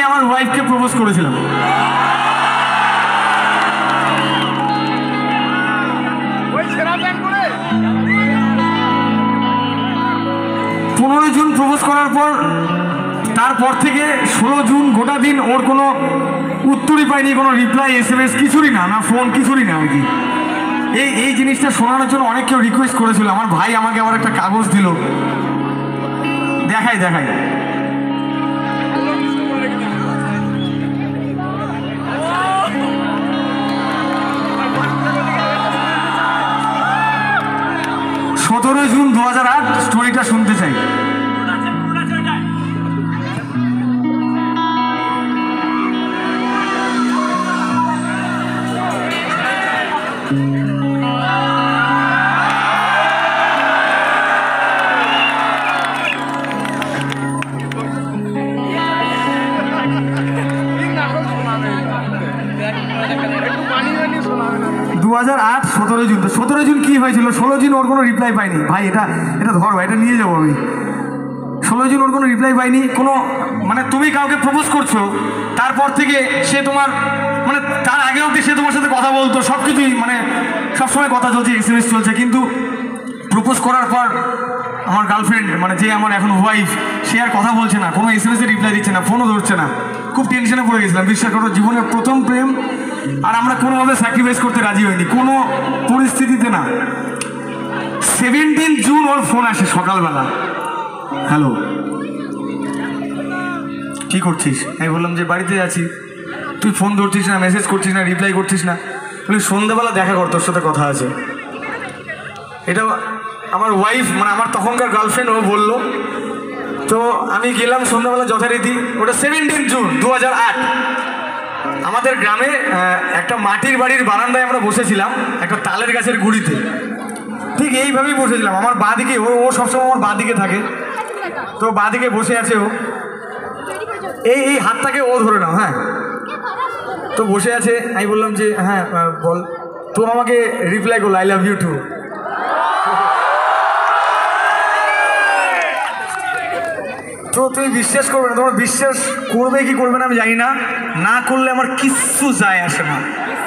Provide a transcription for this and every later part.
আমার ওয়াইফকে প্রপোজ করেছিলাম। জুন প্রপোজ করার পর তারপর থেকে 16 জুন গোটা দিন ওর কোনো উত্তরই পাইনি, কোনো রিপ্লাই, SMS কিছুরই না, না ফোন কিছুরই না আর কি। এই জিনিসটা শোনানোর জন্য অনেক কেউ রিকোয়েস্ট করেছিল। আমার ভাই আমাকে আবার একটা কাগজ দিল, দেখাই 17 জুন 2008 স্টোরিটা শুনতে চাই। (2008) 17 জুন। তো 17 জুন কি হয়েছিল? 16 জুন ওর কোনো রিপ্লাই পাইনি। ভাই এটা ধর ভাই, এটা নিয়ে যাবো আমি। 16 জুন ওর কোনো রিপ্লাই পাইনি, কোনো মানে তুমি কাউকে প্রপোজ করছো, তারপর থেকে সে তোমার মানে তার আগে অবধি সে তোমার সাথে কথা বলতো, সব কিছুই মানে সবসময় কথা চলছে, SMS চলছে, কিন্তু প্রপোজ করার পর আমার গার্লফ্রেন্ড মানে যে আমার এখন ওয়াইফ, সে আর কথা বলছে না, কোনো SMS এর রিপ্লাই দিচ্ছে না, ফোনও ধরছে না। খুব টেনশনে পড়ে গেছিলাম, বিশ্বাস করো, জীবনের প্রথম প্রেম, আর আমরা কোনোভাবে স্যাক্রিফাইস করতে রাজি হইনি, কোনো পরিস্থিতিতে না। 17 জুন ওর ফোন আসে সকালবেলা, হ্যালো কী করছিস? আমি বললাম যে বাড়িতে আছি, তুই ফোন ধরছিস না, মেসেজ করছিস না, রিপ্লাই করছিস না। বলি সন্ধ্যাবেলা দেখা কর, তোর সাথে কথা আছে। এটা আমার ওয়াইফ মানে আমার তখনকার গার্লফ্রেন্ড, ও বললো। তো আমি গেলাম সন্ধ্যাবেলা যথারীতি। ওটা 17 জুন 2008। আমাদের গ্রামে একটা মাটির বাড়ির বারান্দায় আমরা বসেছিলাম, একটা তালের গাছের গুড়িতে, ঠিক এইভাবেই বসেছিলাম। আমার বাঁ দিকে ও সবসময় আমার বাঁ দিকে থাকে, তো বাঁ দিকে বসে আছে ও, এই হাতটাকে ও ধরে নাও, হ্যাঁ। তো বসে আছে, আমি বললাম যে হ্যাঁ বল। তো আমাকে রিপ্লাই করলো, আই লাভ ইউ টু। তো তুমি বিশ্বাস করবে না, তোমার বিশ্বাস করবে কি করবে না আমি জানি না, না করলে আমার কিচ্ছু যায় আসে না।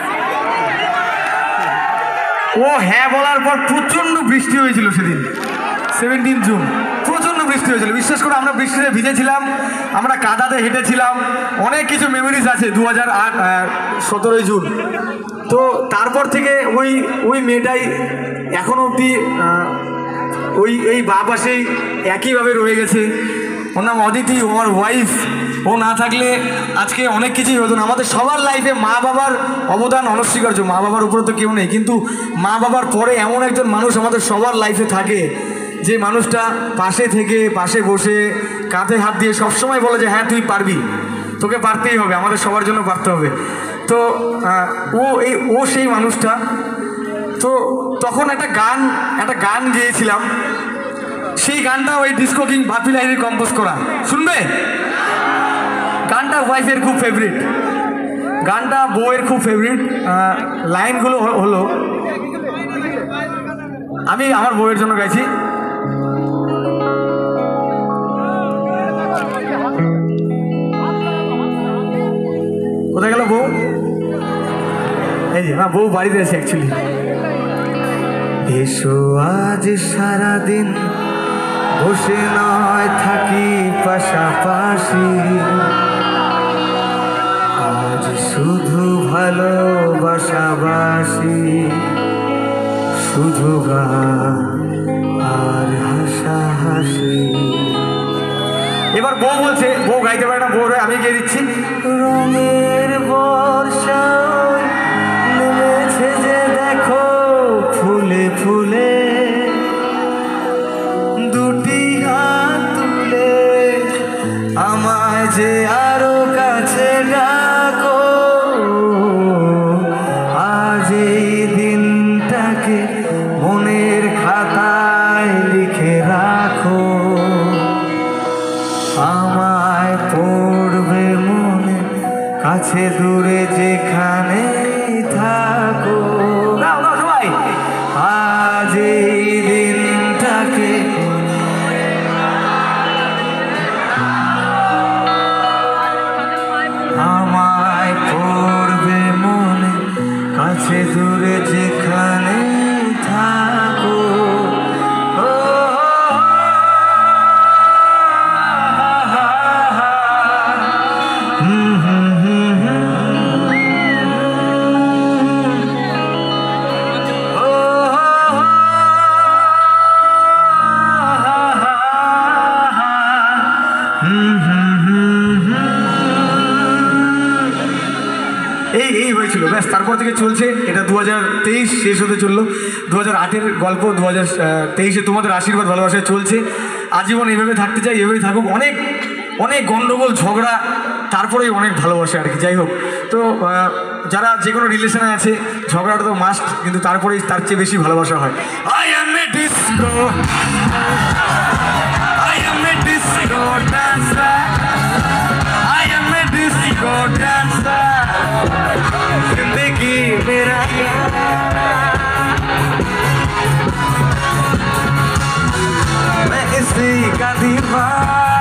ও হ্যাঁ বলার পর প্রচণ্ড বৃষ্টি হয়েছিল সেদিন, 17 জুন প্রচণ্ড বৃষ্টি হয়েছিল। বিশ্বাস করে আমরা বৃষ্টিতে ভিজেছিলাম, আমরা কাদাতে হেঁটেছিলাম, অনেক কিছু মেমোরিজ আছে 2008 17 জুন। তো তারপর থেকে ওই মেয়েটাই এখনও অবধি এই বাঁ পাশেই একইভাবে রয়ে গেছে। ওর নাম অদিতি, ও আমার ওয়াইফ। ও না থাকলে আজকে অনেক কিছুই হতো না। আমাদের সবার লাইফে মা বাবার অবদান অনস্বীকার্য, মা বাবার উপরে তো কেউ নেই, কিন্তু মা বাবার পরে এমন একজন মানুষ আমাদের সবার লাইফে থাকে, যে মানুষটা পাশে থেকে, পাশে বসে, কাঁধে হাত দিয়ে সবসময় বলে যে হ্যাঁ তুই পারবি, তোকে পারতেই হবে, আমাদের সবার জন্য পারতে হবে। তো ও সেই মানুষটা। তো তখন একটা গান গেয়েছিলাম, সেই গানটা ওই disco king Bappi Lahiri compose করা, শুনবে? গানটা ওয়াইফের খুব ফেভারিট, গানটা বউয়ের খুব ফেভারিট। লাইনগুলো হলো, আমি আমার বউয়ের জন্য গাইছি। কোথায় গেল বউ? এই যে না, বউ বাড়িতে আছে অ্যাকচুয়ালি। এসো আজ সারাদিন বসে নয় থাকি পাশাপাশি, আজ শুধু ভালোবাসাবাসি, শুধু গান আর হাসাহাসি। এবার বউ বলছে, বউ গাইতে পারে না, বউ আমি গিয়ে দিচ্ছি। রঙের বর্ষা নেমেছে যে দেখো ফুলে ফুলে, দুটি হাত তুলে আমায় যে আরো কাছে ডাকো, আজ এই দিনটাকে মনের খাতায় লিখে রাখো, আমায় পড়বে মনে, কাছে দূরে যেখানে থাকো। সবাই আজ এই দিনটাকে এই হয়েছিল ব্যাস। তারপর থেকে চলছে এটা 2023 শেষ হতে চললো। 2008-এর গল্প 2023-এ তোমাদের আশীর্বাদ ভালোবাসায় চলছে। আজীবন এইভাবে থাকতে চাই, এভাবেই থাকুক। অনেক অনেক গণ্ডগোল ঝগড়া, তারপরেই অনেক ভালোবাসে আর কি। যাই হোক, তো যারা যে কোনো রিলেশনে আছে ঝগড়াটা তো মাস্ট, কিন্তু তারপরেই তার চেয়ে বেশি ভালোবাসা হয়। I am a disco, I am a disco dancer, I am a disco dancer, जिंदगी मेरा मैं इसी का दीवाना।